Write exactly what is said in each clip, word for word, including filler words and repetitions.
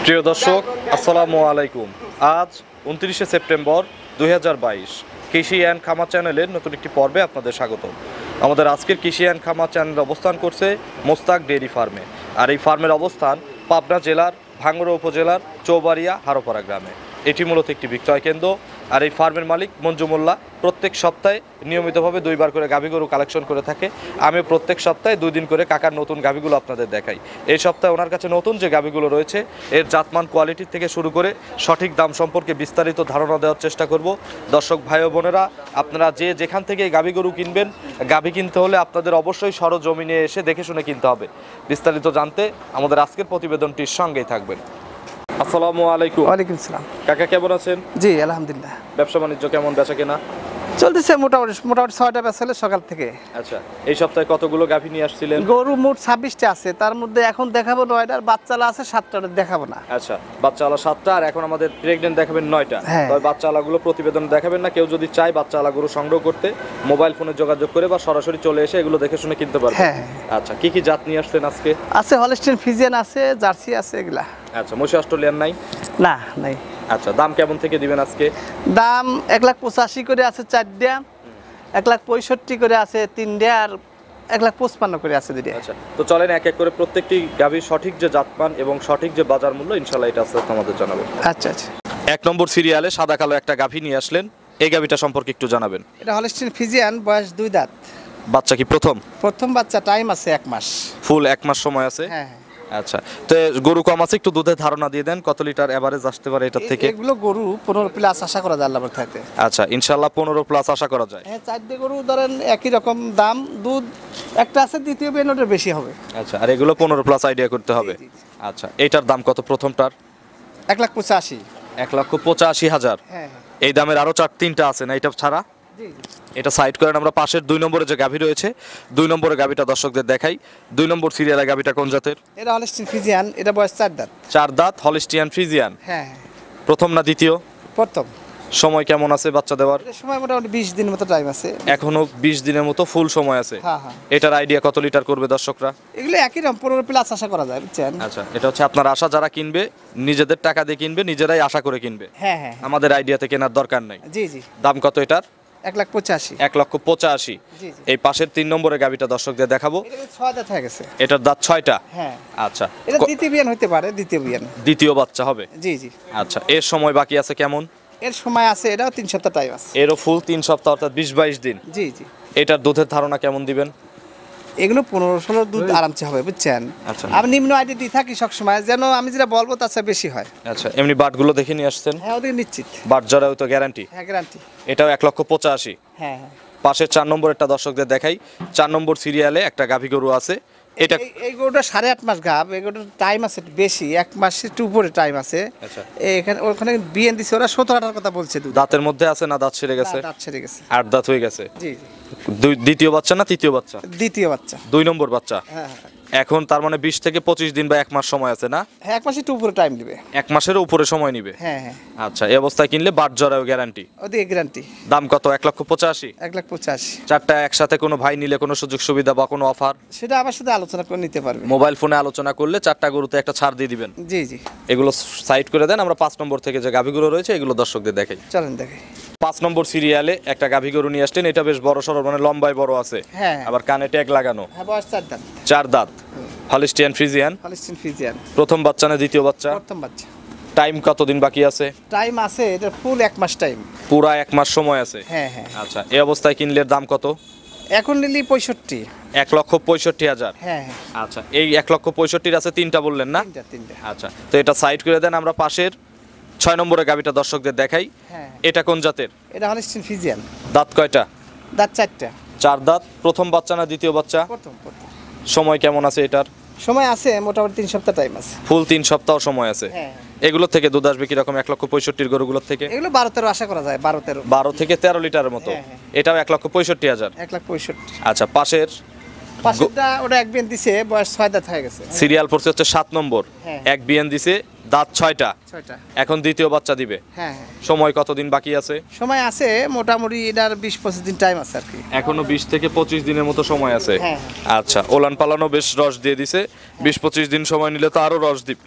প্রিয় দর্শক আসসালামু আলাইকুম। আজ উনত্রিশে সেপ্টেম্বর দুই হাজার বাইশ। কৃষি অ্যান্ড খামার চ্যানেলের নতুন একটি পর্বে আপনাদের স্বাগত। আমাদের আজকের কৃষি অ্যান্ড খামার চ্যানেল অবস্থান করছে মোস্তাক ডেইরি ফার্মে, আর এই ফার্মের অবস্থান পাবনা জেলার ভাঙ্গুড়া উপজেলার চৌবাড়িয়া হারোপাড়া গ্রামে। এটি মূলত একটি বিক্রয় কেন্দ্র, আর এই ফার্মের মালিক মঞ্জু মোল্লা প্রত্যেক সপ্তাহে নিয়মিতভাবে দুইবার করে গাভী গরু কালেকশন করে থাকে। আমি প্রত্যেক সপ্তাহে দুই দিন করে কাকার নতুন গাভীগুলো আপনাদের দেখাই। এই সপ্তাহে ওনার কাছে নতুন যে গাভীগুলো রয়েছে এর জাতমান কোয়ালিটি থেকে শুরু করে সঠিক দাম সম্পর্কে বিস্তারিত ধারণা দেওয়ার চেষ্টা করব। দর্শক ভাই ও বোনেরা, আপনারা যে যেখান থেকে গাভী গরু কিনবেন, গাভী কিনতে হলে আপনাদের অবশ্যই সরজমিনে এসে দেখে শুনে কিনতে হবে। বিস্তারিত জানতে আমাদের আজকের প্রতিবেদনটির সঙ্গেই থাকবেন। আসসালামু আলাইকুম। ওয়ালাইকুম সালাম। কাকা কেমন আছেন? জি আলহামদুলিল্লাহ। ব্যবসা বাণিজ্য কেমন, বেচা কেনা? চলতেছে মোটামুটি মোটামুটি ছয়টা বেচা হলে সকাল থেকে। আচ্ছা, এই সপ্তাহে কতগুলো গাভী নিয়ে আসছিলেন? গরু মোট ছাব্বিশটা আছে, তার মধ্যে এখন দেখাবো নয়টার, বাচ্চালা আছে সাতটা, দেখাবো না। আচ্ছা, বাচ্চাওয়ালা সাতটা আর এখন আমাদের প্রেগনেন্ট দেখাবেন নয়টা। তবে বাচ্চাওয়ালাগুলো প্রতিবেদন দেখাবেন না। কেউ যদি চায় বাচ্চাওয়ালাগুলো সংগ্রহ করতে মোবাইল ফোনে যোগাযোগ করে বা সরাসরি চলে এসে এগুলো দেখে শুনে কিনতে পারবে। হ্যাঁ। আচ্ছা, কি কি জাত নিয়ে আসছেন আজকে? আছে হলস্টাইন ফ্রিজিয়ান আছে, জার্সি আছে এগুলা। আচ্ছা, মশি অস্ট্রেলিয়ান নাই? না নাই। আচ্ছা, দাম কেমন থেকে দিবেন আজকে? দাম এক লাখ পঁচাশি করে আছে চারটা, এক লাখ পঁয়ষট্টি করে আছে তিনটা, আর এক লাখ পঁচপান্ন করে আছে দুইটা। আচ্ছা, তো চলেন এক এক করে প্রত্যেকটি গাভীর সঠিক যে জাতমান এবং সঠিক যে বাজার মূল্য ইনশাল্লাহ এটা আজকে আমাদের জানাবেন। আচ্ছা আচ্ছা। এক নম্বর সিরিয়ালে সাদা কালো একটা গাভী নিয়ে আসলেন, এই গাভীটা সম্পর্কে একটু জানাবেন। এটা হলস্টাইন ফ্রিজিয়ান, বয়স দুই দাঁত। বাচ্চা কি প্রথম? প্রথম বাচ্চা, টাইম আছে এক মাস। ফুল এক মাস সময় আছে? হ্যাঁ। আচ্ছা, তো গরু কম আছে, একটু দুধের ধারণা দিয়ে দেন কত লিটার এভারেজ আসতে পারে এটার থেকে? এগুলো গরু পনেরো প্লাস আশা করা যায় আল্লাহর থাকতে। আচ্ছা, ইনশাআল্লাহ পনেরো প্লাস আশা করা যায়। হ্যাঁ, চারটে গরু ধরেন একই রকম দাম, দুধ একটা আছে, দ্বিতীয় বেনোটা বেশি হবে। আচ্ছা, আর এগুলো পনেরো প্লাস আইডিয়া করতে হবে। আচ্ছা, এইটার দাম কত প্রথমটার? এক লাখ পঁচাশি। এক লক্ষ পঁচাশি হাজার। হ্যাঁ। এই দামের আরো চার তিনটা আছে না এটা ছাড়া? এটা সাইড করেন। আমরা পাশের দুই নম্বরে যে গাভী রয়েছে, দুই নম্বরের গাভীটা দর্শকদের দেখাই। দুই নম্বর সিরিয়ালের গাভীটা কোন জাতের? এটা হলস্টাইন ফ্রিজিয়ান, এটা বয়স চার দাঁত। চার দাঁত হলস্টিয়ান ফ্রিজিয়ান। হ্যাঁ। প্রথম না দ্বিতীয়? প্রথম। সময় কেমন আছে বাচ্চা দেওয়ার? সময় মোটামুটি বিশ দিনের মতো টাইম আছে। এখনো বিশ দিনের মতো ফুল সময় আছে। হ্যাঁ হ্যাঁ। এটার আইডিয়া কত লিটার করবে দর্শকরা? এগুলো একই রকম পনেরো প্লাস আশা করা যায়, বুঝছেন? আচ্ছা, এটা হচ্ছে আপনার আশা, যারা কিনবে নিজেদের টাকা দিয়ে কিনবে, নিজেরাই আশা করে কিনবে। হ্যাঁ হ্যাঁ। আমাদের আইডিয়াতে কেনার দরকার নাই। জি জি। দাম কত এটার? এক লাখ পঁচাশি। এক লক্ষ পঁচাশি। জি জি। এই পাশের তিন নম্বরের গাভীটা দর্শকদের দেখাবো। এটা ছয় দাঁত হয়ে গেছে। এটার দাঁত ছয়টা? হ্যাঁ। আচ্ছা, এটা দ্বিতীয় বিয়ান হতে পারে, দ্বিতীয় বিয়ান। দ্বিতীয় বাচ্চা হবে? জি জি। আচ্ছা, এর সময় বাকি আছে কেমন? এর সময় আছে, এটাও তিন সপ্তাহ টাইম আছে। এরও ফুল তিন সপ্তাহ, অর্থাৎ বিশ বাইশ দিন। জি জি। এটার দুধের ধারণা কেমন দিবেন? এগুলো পনেরো ষোলো দুধ আরামসে হবে, বুঝছেন? আচ্ছা, আমি নিম্ন আইডি দিয়ে থাকি সবসময়, যেন আমি যেটা বলবো তার চেয়ে বেশি হয়। আচ্ছা, এমনি বাটগুলো দেখে নিয়ে আসছেন? হ্যাঁ, ওদের নিশ্চিত। বাট জরাও তো গ্যারান্টি? হ্যাঁ, গ্যারান্টি। এটাও এক লক্ষ পঁচাশি। হ্যাঁ হ্যাঁ। পাশের চার নম্বরেরটা দর্শকদের দেখাই। চার নম্বর সিরিয়ালে একটা গাভী গরু আছে। এটা এই গরুটা সাড়ে আট মাস গাভ, এই গরুটার টাইম আছে বেশি, এক মাসের একটু উপরে টাইম আছে। আচ্ছা, এখানে ওখানে বিএন দিছে, ওরা সতেরো আটার কথা বলছে। দুধ দাঁতের মধ্যে আছে না দাঁত ছেড়ে গেছে? দাঁত ছেড়ে গেছে। আট দাঁত হয়ে গেছে। জি। দুই দ্বিতীয় বাচ্চা না তৃতীয় বাচ্চা? দ্বিতীয় বাচ্চা। দুই নম্বর বাচ্চা। হ্যাঁ হ্যাঁ। এখন তার মানে বিশ থেকে পঁচিশ দিন বা এক মাস সময় আছে না? হ্যাঁ, এক মাসের একটু উপরে টাইম দিবে। এক মাসেরও উপরে সময় নিবে? হ্যাঁ হ্যাঁ। আচ্ছা, এই অবস্থায় কিনলে বাট জরাও গ্যারান্টি? ওদিকে গ্যারান্টি। দাম কত? এক লক্ষ পঁচাশি। এক লাখ পঁচাশি। চারটা একসাথে কোনো ভাই নিলে কোনো সুযোগ সুবিধা বা কোনো অফার? সেটা আমার সাথে আলোচনা করে নিতে পারবে। মোবাইল ফোনে আলোচনা করলে চারটা গরুতে একটা ছাড় দিয়ে দিবেন। জি জি। এগুলো সাইড করে দেন। আমরা পাঁচ নম্বর থেকে যে গাভীগুলো রয়েছে এগুলো দর্শকদের দেখাই। চলেন দেখাই। পাঁচ নম্বর সিরিয়ালে একটা গাভী গরু নিয়ে আসলেন। এটা বেশ বড় সড়ো, মানে লম্বায় বড় আছে। হ্যাঁ। আবার কানে ট্যাগ লাগানো। হ্যাঁ, বয়স চার দাঁত। চার দাঁত হলস্টিয়ান ফ্রিজিয়ান। Holstein Friesian. প্রথম বাচ্চা না দ্বিতীয় বাচ্চা? প্রথম বাচ্চা। টাইম কতদিন বাকি আছে? টাইম আছে, এটা ফুল এক মাস টাইম। পুরা এক মাস সময় আছে? হ্যাঁ হ্যাঁ। আচ্ছা, এই অবস্থায় কিনলে দাম কত? এখন নিলি পঁয়ষট্টি। এক লক্ষ পঁয়ষট্টি হাজার। হ্যাঁ হ্যাঁ। আচ্ছা, এই এক লক্ষ পঁয়ষট্টির আছে তিনটা বললেন না? তিনটা তিনটা। আচ্ছা, তো এটা সাইড করে দেন। আমরা পাশের ছয় নম্বরের গাভীটা দর্শকদের দেখাই। হ্যাঁ। এটা কোন জাতের? এটা হলস্টাইন ফ্রিজিয়ান। দাঁত কয়টা? দাঁত চারটা। চার দাঁত। প্রথম বাচ্চা না দ্বিতীয় বাচ্চা? প্রথম প্রথম। সময় কেমন আছে এটার? সময় আছে মোটামুটি তিন সপ্তাহ টাইম আছে। ফুল তিন সপ্তাহ সময় আছে। হ্যাঁ। এগুলো থেকে দুধ আসবে কিরকম? এক লক্ষ পঁয়ষট্টির গরুগুলোর থেকে এগুলো বারো তেরো আশা করা যায়, বারো তেরো। বারো থেকে তেরো লিটারের মতো। হ্যাঁ, হ্যাঁ। এটাও এক লক্ষ পঁয়ষট্টি হাজার। এক লাখ পঁয়ষট্টি। আচ্ছা, পাশের পাশেরটা ওটা এক বিয়ান দিছে, বয়স ছয় দাঁত হয়ে গেছে। সিরিয়াল পড়ছে হচ্ছে সাত নম্বর। হ্যাঁ। এক বিয়ান দিছে, দাঁত ছয়টা। ছয়টা। এখন দ্বিতীয় বাচ্চা দিবে। হ্যাঁ হ্যাঁ। সময় কতদিন বাকি আছে? সময় আছে মোটামুটি এটার বিশ পঁচিশ দিন টাইম আছে আর কি। এখনো বিশ থেকে পঁচিশ দিনের মতো সময় আছে। হ্যাঁ। আচ্ছা, ওলান পালানো বেশ রস দিয়ে দিছে। বিশ পঁচিশ দিন সময় নিলে তো আরো রস দিবে।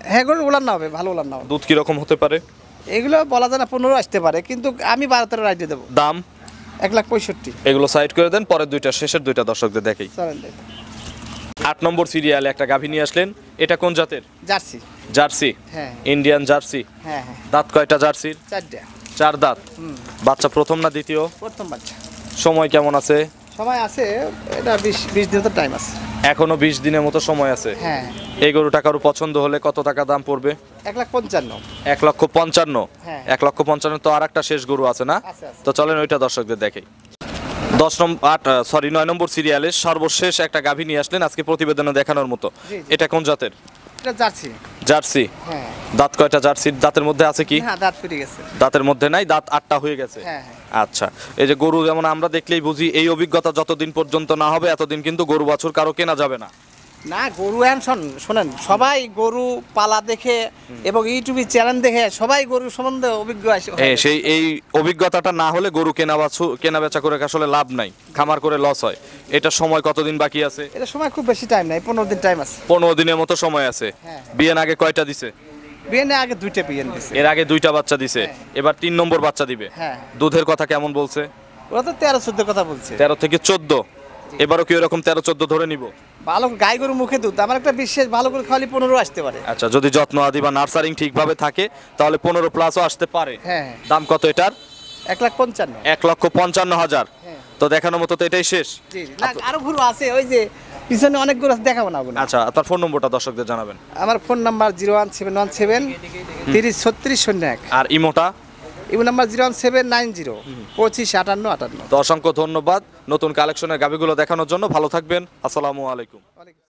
হ্যাঁ গরুর ওলান না হবে, ভালো ওলান না হবে। দুধ কিরকম হতে পারে? এগুলো বলা যায় না, পনেরো আসতে পারে, কিন্তু আমি বারো তেরো রাইডে দেবো। দাম? এক লাখ পঁয়ষট্টি। এগুলো সাইড করে দেন, পরের দুইটা শেষের দুইটা দর্শকদের দেখেই। চলেন দেখ। আট নম্বর সিরিয়ালে একটা গাভী নিয়ে আসলেন, এটা কোন জাতের? জার্সি। জার্সি? হ্যাঁ ইন্ডিয়ান জার্সি। হ্যাঁ হ্যাঁ। দাঁত কয়টা জার্সির? চারটা। চার দাঁত। হুম। বাচ্চা প্রথম না দ্বিতীয়? প্রথম বাচ্চা। সময় কেমন আছে? সময় আছে, এটা বিশ বিশ দিন তো টাইম আছে। এখনো বিশ দিনের মতো সময় আছে। হ্যাঁ। এই গরুটা কারো পছন্দ হলে কত টাকা দাম পড়বে? এক লাখ পঞ্চান্ন। এক লক্ষ পঞ্চান্ন। হ্যাঁ। এক লক্ষ পঞ্চান্ন তো আর একটা শেষ গরু আছে না? আছে, আছে। তো চলেন ওইটা দর্শকদের দেখেই। দশ নম্বর আট সরি নয় নম্বর সিরিয়ালে সর্বশেষ একটা গাভী নিয়ে আসলেন আজকে প্রতিবেদনে দেখানোর মতো। জি, জি। এটা কোন জাতের? এটা জার্সি। জার্সি। হ্যাঁ। দাঁত কয়টা জার্সির? দাঁতের মধ্যে আছে কি? হ্যাঁ দাঁত পেরে গেছে। দাঁতের মধ্যে নাই, দাঁত আটটা হয়ে গেছে। হ্যাঁ হ্যাঁ। আচ্ছা, এই যে গরু যেমন আমরা দেখলেই বুঝি, এই অভিজ্ঞতা যতদিন পর্যন্ত না হবে এতদিন কিন্তু গরু বাছুর কারো কেনা যাবে না। না গরু এখন শোন শোনেন, সবাই গরু পালা দেখে এবং ইউটিউবে চ্যানেল দেখে সবাই গরু সম্বন্ধে অভিজ্ঞ আছে। হ্যাঁ, সেই এই অভিজ্ঞতাটা না হলে গরু কেনা বাছু কেনা বেচা করে আসলে লাভ নাই, খামার করে লস হয়। এটা সময় কতদিন বাকি আছে? এটা সময় খুব বেশি টাইম নাই, পনেরো দিন টাইম আছে। পনেরো দিনের মতো সময় আছে। হ্যাঁ। বিয়ের আগে কয়টা দিছে? বিয়েনে আগে দুইটা বিয়ে দিছে। এর আগে দুইটা বাচ্চা দিছে, এবার তিন নম্বর বাচ্চা দিবে। হ্যাঁ। দুধের কথা কেমন বলছে? ওরা তো তেরো চোদ্দ কথা বলছে। তেরো থেকে চোদ্দ। এবারও কি এরকম তেরো চোদ্দ ধরে নিব? ভালো গাই গরু মুখে দুধ, আমার একটা বিশেষ ভালো করে খালি পনেরো আসতে পারে। আচ্ছা, যদি যত্ন আদি বা নার্সারিং ঠিকভাবে থাকে তাহলে পনেরো প্লাসও আসতে পারে। হ্যাঁ। দাম কত এটার? এক লাখ পঞ্চান্ন। এক লক্ষ পঞ্চান্ন হাজার। হ্যাঁ। তো দেখানোর মতো তো এটাই শেষ। জি জি। না আরো গরু আছে, ওই যে পিছনে অনেক গরু আছে, দেখাবো না ওগুলো। আচ্ছা, আপনার ফোন নম্বরটা দর্শকদের জানাবেন। আমার phone number zero one seven one seven তিরিশ ছত্রিশ শূন্য এক। আর ইমোটা? Imo number zero one seven nine zero পঁচিশ আটান্ন আটান্ন। তো অসংখ্য ধন্যবাদ নতুন কালেকশনের গাভিগুলো দেখানোর জন্য। ভালো থাকবেন। আসসালামু আলাইকুম।